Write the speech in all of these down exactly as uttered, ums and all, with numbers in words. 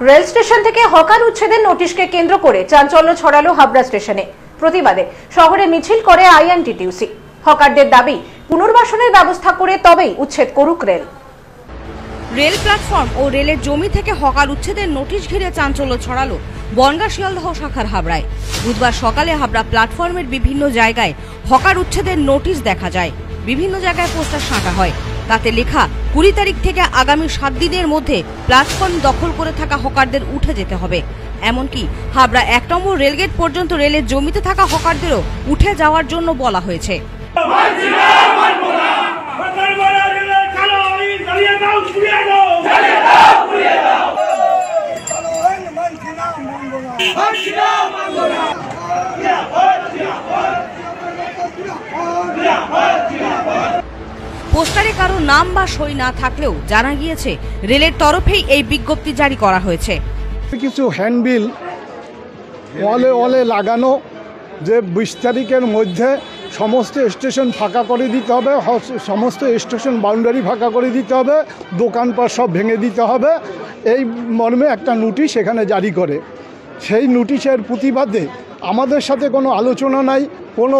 Rail station থেকে hawker উচ্ছেদের নোটিশকে কেন্দ্র করে চাঞ্চল্য ছড়ালো হাবড়া স্টেশনে। প্রতিবাদে শহরে মিছিল করে আই.এন.ট হকারদের দাবি পুনর্বাসনের ব্যবস্থা করে তবেই উচ্ছেদ করুক রেল। রেল প্ল্যাটফর্ম ও রেলের জমি থেকে হকার উচ্ছেদের নোটিশ ঘিরে চাঞ্চল্য ছড়ালো বনগাঁ শিয়ালদহ শাখার হাবড়ায়। বুধবার সকালে হাবড়া প্ল্যাটফর্মের বিভিন্ন জায়গায় হকার উচ্ছেদের নোটিশ দেখা যায়। বিভিন্ন জায়গায় পোস্টার সাঁটা হয়, তাতে লেখা কুড়ি তারিখ থেকে আগামী সাত দিনের মধ্যে প্ল্যাটফর্ম দখল করে থাকা হকারদের উঠে যেতে হবে। এমনকি হাবড়া এক নম্বর রেলগেট পর্যন্ত রেলের জমিতে থাকা হকারদেরও উঠে যাওয়ার জন্য বলা হয়েছে। পোস্টারে কারো নাম বা সই না থাকলেও জানা গিয়েছে রেলের তরফেই এই বিজ্ঞপ্তি জারি করা হয়েছে। কিছু হ্যান্ডবিল ওয়ালে ওয়ালে লাগানো যে বিশ তারিখের মধ্যে সমস্ত স্টেশন ফাঁকা করে দিতে হবে, সমস্ত স্টেশন বাউন্ডারি ফাঁকা করে দিতে হবে, দোকানপাট সব ভেঙে দিতে হবে, এই মর্মে একটা নোটিশ এখানে জারি করে। সেই নোটিশের প্রতিবাদে আমাদের সাথে কোনো আলোচনা নাই, কোনো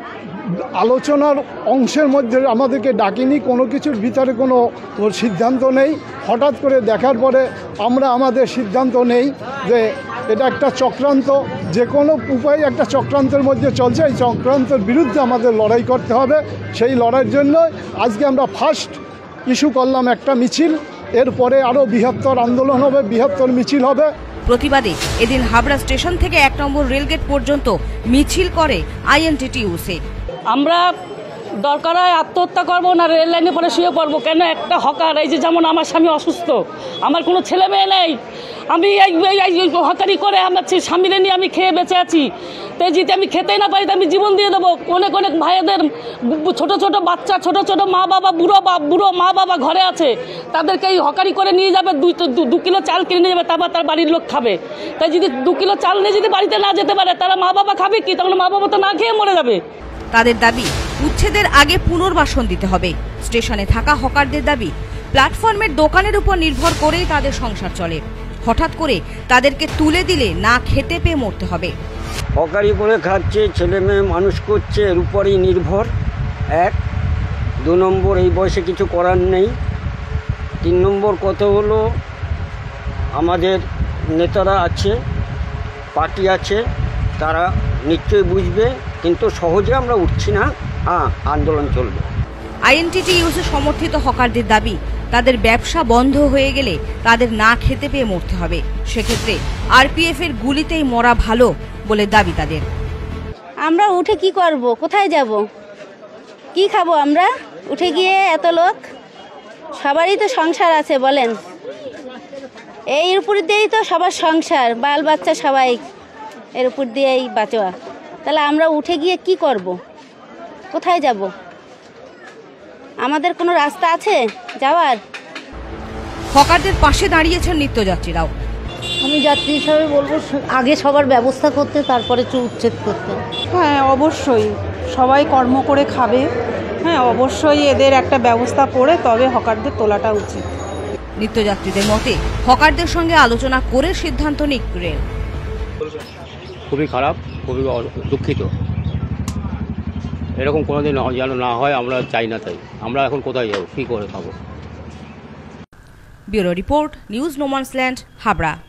আলোচনার অংশের মধ্যে আমাদেরকে ডাকিনি, কোনো কিছুর ভিতরে কোনো সিদ্ধান্ত নেই। হঠাৎ করে দেখার পরে আমরা আমাদের সিদ্ধান্ত নেই যে এটা একটা চক্রান্ত, যে কোনো উপায়ে একটা চক্রান্তের মধ্যে চলছে। এই চক্রান্তের বিরুদ্ধে আমাদের লড়াই করতে হবে। সেই লড়াইয়ের জন্য আজকে আমরা ফার্স্ট ইস্যু করলাম একটা মিছিল, এরপরে আরও বৃহত্তর আন্দোলন হবে, বৃহত্তর মিছিল হবে। প্রতিবাদে এদিন হাবড়া স্টেশন থেকে এক নম্বর রেলগেট পর্যন্ত মিছিল করে আই.এন.ট ইউ.স। আমরা দরকার হয় আত্মহত্যা করবো না রেল লাইনে পরে শুয়ে পড়বো। কেন একটা হকার, এই যে যেমন আমার স্বামী অসুস্থ, আমার কোনো ছেলে মেয়ে নেই, আমি এই হকারি করে আমার স্বামীরে নিয়ে আমি খেয়ে বেঁচে আছি। তো যদি আমি খেতেই না পারি তো আমি জীবন দিয়ে দেবো। অনেক অনেক ভাইদের ছোট ছোট বাচ্চা, ছোট ছোট মা বাবা, বুড়ো বা বুড়ো মা বাবা ঘরে আছে, তাদেরকে এই হকারি করে নিয়ে যাবে, দুই দু কিলো চাল কিনে নিয়ে যাবে, তারপর তার বাড়ির লোক খাবে। তাই যদি দু কিলো চাল নিয়ে যদি বাড়িতে না যেতে পারে, তারা মা বাবা খাবে কি? তখন মা বাবা তো না খেয়ে মরে যাবে। তাদের দাবি উচ্ছেদের আগে পুনর্বাসন দিতে হবে। স্টেশনে থাকা হকারদের দাবি প্ল্যাটফর্মের দোকানের উপর নির্ভর করেই তাদের সংসার চলে। হঠাৎ করে তাদেরকে তুলে দিলে না খেতে পেয়ে মরতে হবে। হকারি করে খাচ্ছে, ছেলে মেয়ে মানুষ করছে, এর উপরই নির্ভর। এক দু নম্বর, এই বয়সে কিছু করার নেই। তিন নম্বর কথা হলো আমাদের নেতারা আছে, পার্টি আছে, তারা নিশ্চয়ই বুঝবে, কিন্তু সহজে আমরা উঠছি না। হ্যাঁ, আন্দোলন চলবে। আই.এন.ট ইউ.স সমর্থিত হকারদের দাবি তাদের ব্যবসা বন্ধ হয়ে গেলে তাদের না খেতে পেয়ে মরতে হবে। সেক্ষেত্রে আর পি এফ এর গুলিতেই মরা ভালো বলে দাবি তাদের। আমরা উঠে কি করব, কোথায় যাব, কি খাবো? আমরা উঠে গিয়ে এত লোক, সবারই তো সংসার আছে বলেন, এই উপর দিয়েই তো সবার সংসার, বাল বাচ্চা সবাই এর উপর দিয়েই বাঁচোয়া। তাহলে আমরা উঠে গিয়ে কি করব, কোথায় যাব? আমাদের কোনো রাস্তা আছে যাওয়ার? হকারদের পাশে দাঁড়িয়েছেন নিত্যযাত্রীরাও। আমি যাত্রী হিসাবে বলবো আগে সবার ব্যবস্থা করতে, তারপরে উচ্ছেদ করতে। হ্যাঁ, অবশ্যই সবাই কর্ম করে খাবে। হ্যাঁ, অবশ্যই এদের একটা ব্যবস্থা করে তবে হকারদের তোলাটা উচিত। নিত্যযাত্রীদের মতে হকারদের সঙ্গে আলোচনা করে সিদ্ধান্ত নিক রেল। খুবই খারাপ, খুবই দুঃখিত। এরকম কোনোদিন যেন না হয় আমরা চাই না। তাই আমরা এখন কোথায় যাবো, কী করে খাবো? Bureau report, news no man's land, Habra.